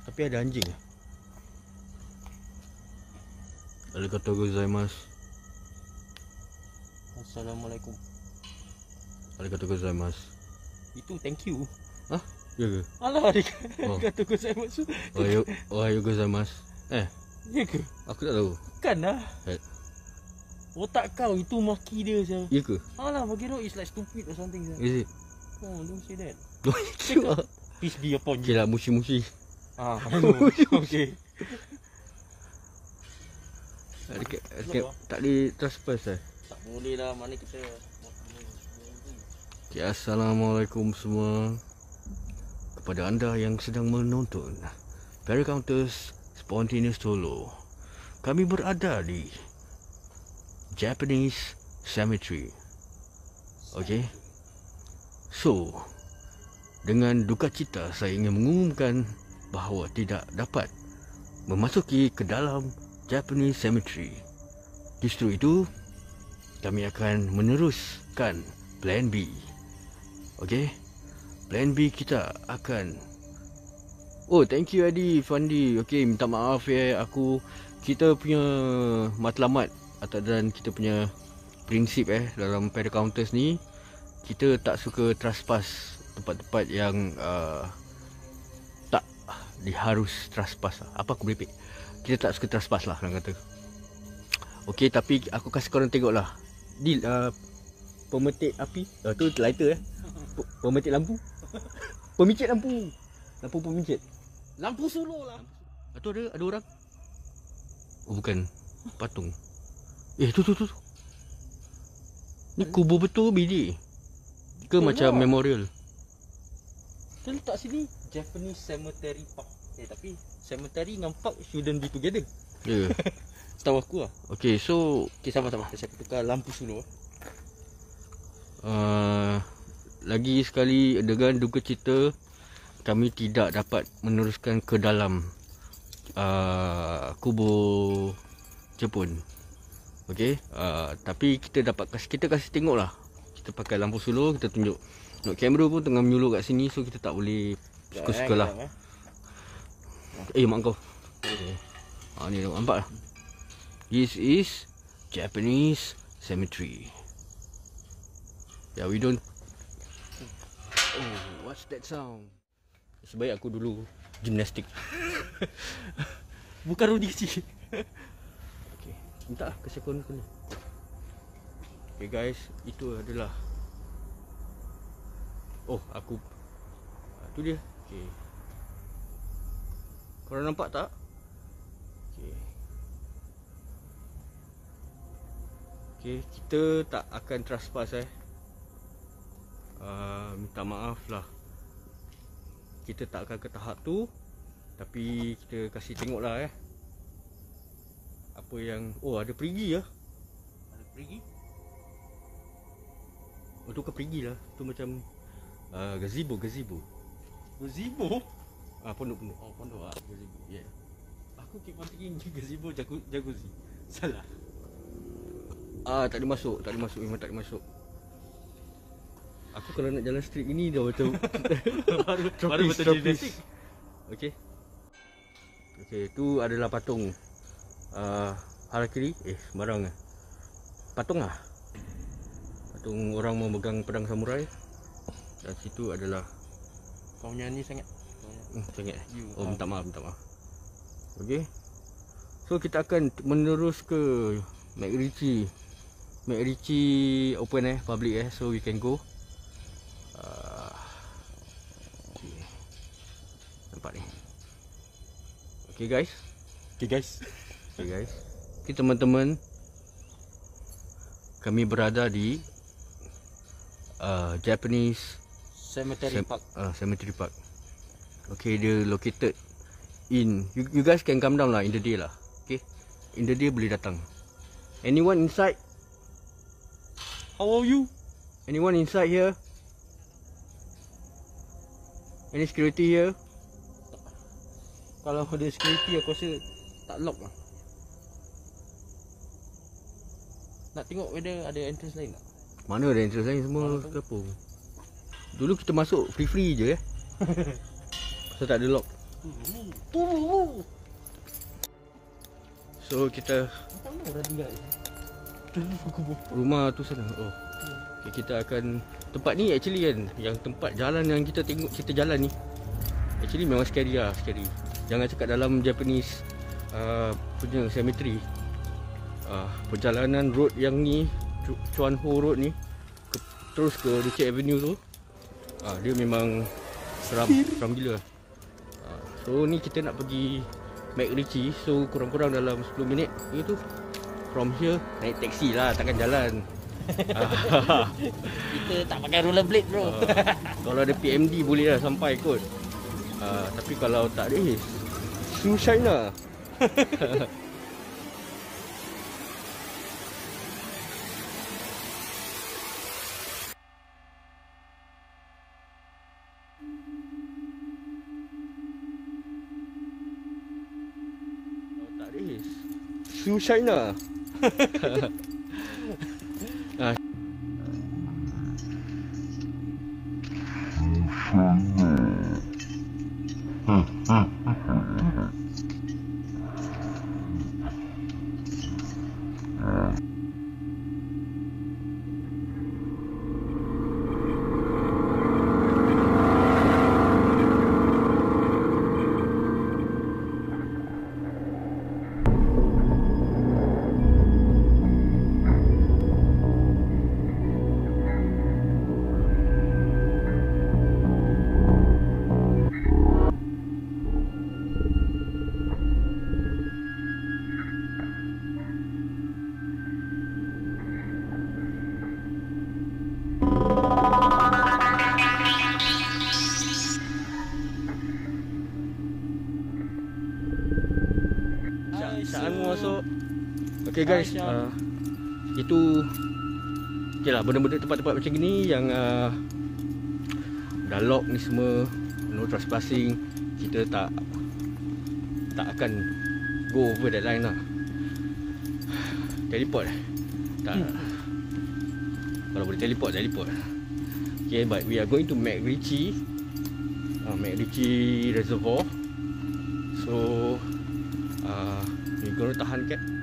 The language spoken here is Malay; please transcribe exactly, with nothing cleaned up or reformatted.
Tapi ada anjing. Arigatou gozaimasu. Assalamualaikum. Arigatou gozaimasu. Itu thank you. Hah? Ya ke? Alah, arigatou gozaimasu. Ohayo, ohayo gozaimasu. Eh, Ya ke? aku tak tahu. Kan lah. Eh. Otak kau itu maki dia saya. Ya ke? Alah, bagi kau it's like stupid or something. Sah. Is it? Oh, don't say that. Cakap. Peace be upon Okay you. lah, mushi-mushi. Ah, I know. Okay. Dekat, dekat, tak boleh trespass eh? Tak boleh lah, mana kita. Okay, Assalamualaikum semua. Kepada anda yang sedang menonton Paraencounters Spontaneous Solo, kami berada di Japanese Cemetery. Okay. So, dengan duka cita saya ingin mengumumkan bahawa tidak dapat memasuki ke dalam Japanese Cemetery. Justru itu, kami akan meneruskan plan B. Okay. Plan B kita akan, oh thank you Adi Fandi. Okay, minta maaf ya, aku kita punya matlamat atau dan kita punya prinsip eh dalam Paraencounters ni, kita tak suka trespass tempat-tempat yang uh, tak diharus trespass lah. Apa aku beripik? Kita tak suka trespass lah orang kata. Okay, tapi aku kasih korang tengok lah Dil, uh, pemetik api, uh, tu lighter eh, pemetik lampu. Pemicit lampu. Lampu pemicit. Lampu solo lah. Atau ada ada orang? Oh bukan, patung. Eh tu tu tu. Ni kubur betul bilik. Ke Betul macam lah. memorial. Kita letak sini Japanese Cemetery Park. Eh tapi cemetery dengan park shouldn't be together. Ya. Yeah. Setahu aku lah. Okay, so Okay, sama-sama. Saya tukar lampu solo. uh, lagi sekali dengan duka cita, kami tidak dapat meneruskan ke dalam uh, kubur Jepun. Okey, uh, tapi kita dapat kasih, kita kasih tengok lah. Kita pakai lampu solo, kita tunjuk. Nak kamera pun tengah menyuluh kat sini, so kita tak boleh suka-suka lah. Eh, mak kau. Okay. Ha, ni nampak lah. This is Japanese Cemetery. Yeah, we don't. Oh, what's that sound? Sebaik aku dulu gimnastik. Bukan Rudi kecil. Okay, minta lah kasih aku ni. Okay guys, itu adalah, oh aku, tu dia. Okay, korang nampak tak? Okay. Okay, kita tak akan trespass eh. Uh, minta maaf lah, kita tak akan ke tahap tu. Tapi kita kasih tengok lah eh, apa yang, oh ada perigi lah. Ada pergi? Oh tu ke perigi lah, tu macam uh, gazebo, gazebo. Gazebo? Ah, pondok-pondok. Oh, pondok ah. Gazebo, yeah. Aku keep on thinking gazebo jagu jacuzzi. Salah. Ah, tak boleh masuk, tak boleh masuk, memang tak boleh masuk. Aku kalau nak jalan street ini dah macam baru baru tropis, betul tropis. genetik. Okey. Okey, tu adalah patung uh, Harakiri. Eh, sembarang ah. Patung ah. Patung orang memegang pedang samurai. Dan situ adalah, Kau nyanyi sangat. hmm, sangat. You Oh, are- minta maaf, minta maaf. Okey. So kita akan menerus ke MacRitchie. MacRitchie open eh, public eh, so we can go. Uh, okay. Nampak ni. Okay guys. Okay guys. Okay guys. Okay teman-teman, kami berada di uh, Japanese Cemetery Cem- Park. uh, Cemetery Park. Okay, dia located in, you, you guys can come down lah in the day lah. Okay, in the day boleh datang. Anyone inside? How are you? Anyone inside here? Any security here? Kalau ada security aku rasa tak lock lah. Nak tengok whether ada entrance lain tak? Mana ada entrance lain, semua Mana tahu. terkepung. Dulu kita masuk free-free je eh. So tak ada lock. Tu. So kita Tak tahu orang tinggal. rumah tu sana. Oh. Okay, kita akan tempat ni actually kan, yang tempat jalan yang kita tengok kita jalan ni actually memang scary lah, scary. Jangan cakap dalam Japanese uh, punya cemetery. Uh, perjalanan road yang ni, Chuan Ho Road ni ke, terus ke Richard Avenue tu, uh, dia memang seram, seram gila. Uh, so ni kita nak pergi MacRitchie, so kurang-kurang dalam sepuluh minit itu from here naik taksi lah, takkan jalan. Kita tak pakai rollerblade bro. Uh, kalau ada P M D boleh lah sampai kot. Uh, tapi kalau tak ada, eh, susah lah. Kalau tak ada, eh, susah lah. Ah. Saan masuk. Okay guys, uh, itu okay lah, benda-benda tempat-tempat macam gini yang uh, dah lock ni semua, no trespassing, kita tak tak akan go over that line lah. Teleport tak, hmm. Kalau boleh teleport, teleport. Okay, but we are going to MacRitchie, uh, MacRitchie Reservoir. So uh, we're going to tahan kat